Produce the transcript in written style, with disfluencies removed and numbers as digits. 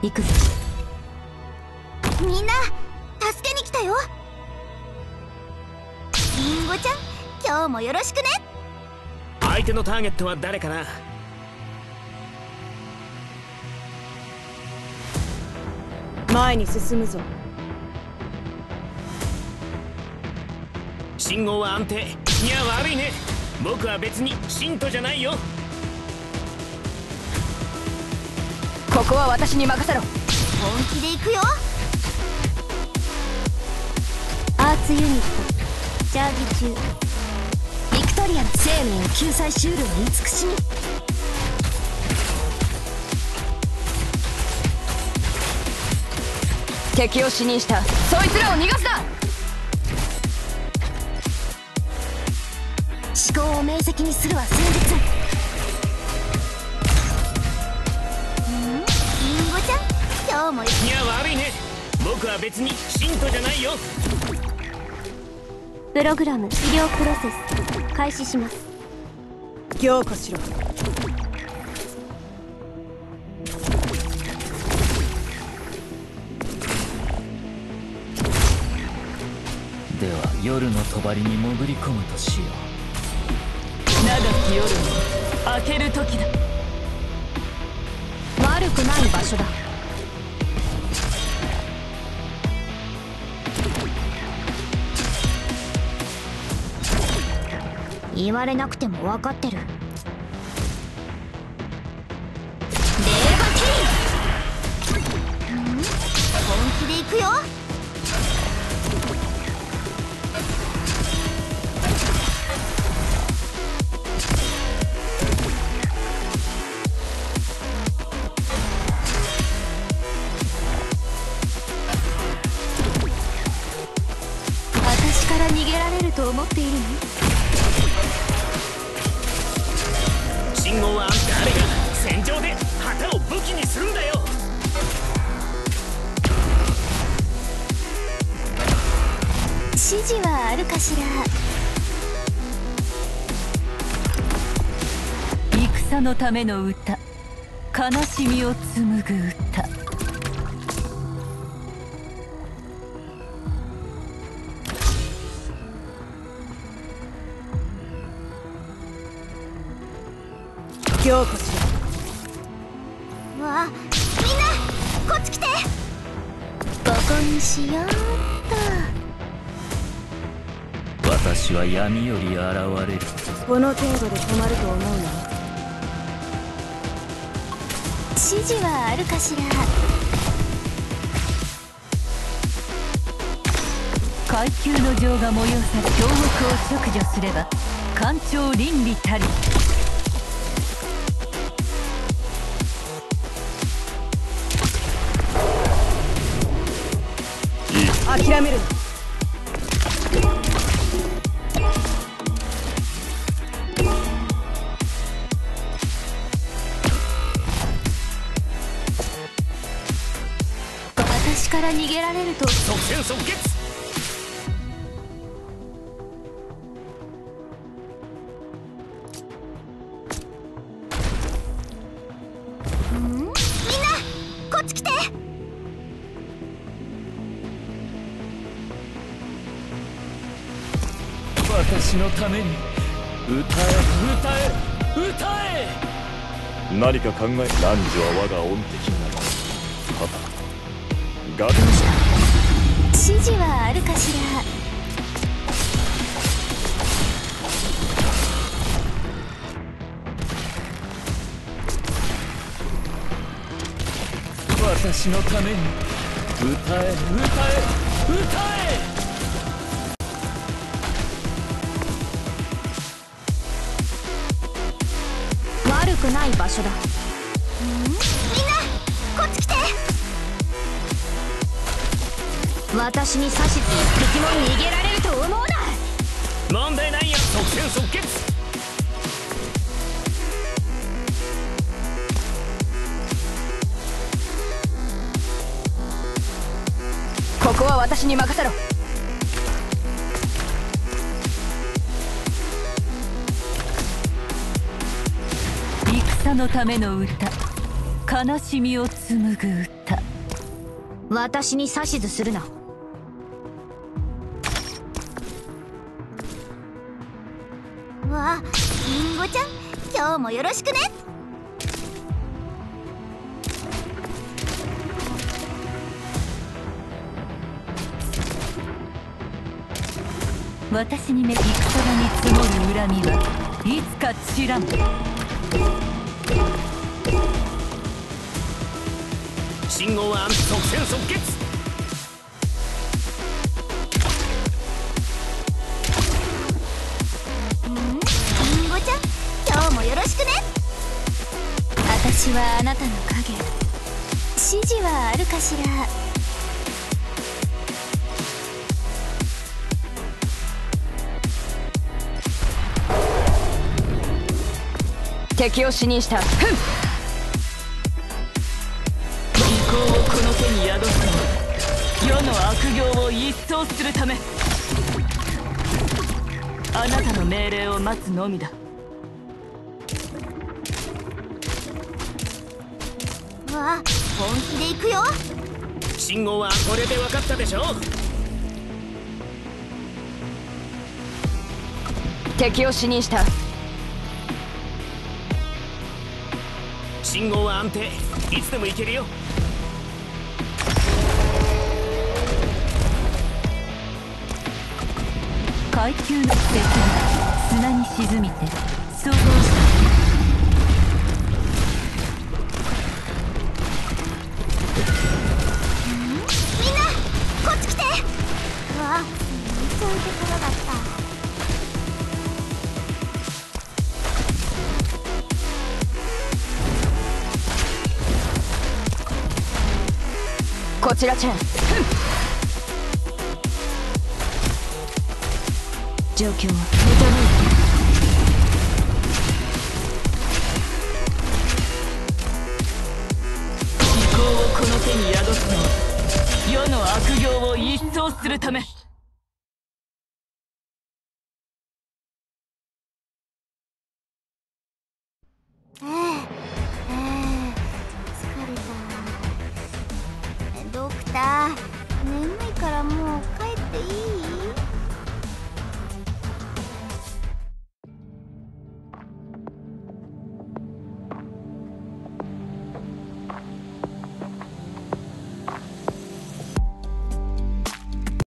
行くぞ。 みんな助けに来たよ。リンゴちゃん、今日もよろしくね。 相手のターゲットは誰かな。 前に進むぞ。 信号は安定。いや悪いね、僕は別に信徒じゃないよ。 ここは私に任せろ。 本気で行くよ。 アーツユニットチャージ中。ビクトリアの生命を救済シュールを慈しみ。 敵を死認した。そいつらを逃がすな。 思考を明晰にするは戦術。 リンゴちゃん、今日もいや悪いね、僕は別に信徒じゃないよ。 プログラム治療プロセス開始します。 強化しろ。 では夜の帳に潜り込むとしよう。 長き夜を明ける時だ。 悪くない場所だ。言われなくても分かってる。レーバキリ。 本気で行くよ。 私から逃げられると思っているの？ 信号は誰が戦場で旗を武器にするんだよ。 指示はあるかしら。 戦のための歌、悲しみを紡ぐ歌。強化しろ。 わあ、みんなこっち来て。 ここにしようっと。 私は闇より現れる。 この程度で止まると思うな。 指示はあるかしら。 階級の情が催され強北を削除すれば官庁倫理たり。諦めるな。 私から逃げられると。 即戦即決。 みんなこっち来て。 私のために歌え歌え歌え。 何か考え。男女は我が恩敵なり。ただガル指示はあるかしら。 私のために歌え歌え歌え。 悪くない場所だ。 みんなこっち来て。 私に指図一匹も逃げられると思うな。 問題ないよ、即戦即決。 ここは私に任せろ。戦のための歌、 悲しみを紡ぐ歌。 私に指図するな。 わあ、リンゴちゃん、今日もよろしくね。 私に戦場に積もる恨みはいつか散らん。 信号は即戦即決。 リンゴちゃん、今日もよろしくね。 私はあなたの影。指示はあるかしら。敵を死にした。ふん。 利口をこの手に宿すのは世の悪行を一掃するため。あなたの命令を待つのみだ。 わあ、本気で行くよ。 信号はこれで分かったでしょ。 敵を死にした。 信号は安定、いつでも行けるよ。 階級の石が砂に沈みて総合した。 みんなこっち来て。うわあ、そういうところだった。 こちらチェン。状況は認める。 利口をこの手に宿すのは世の悪行を一掃するため。 疲れた。ドクター、眠いからもう帰っていい？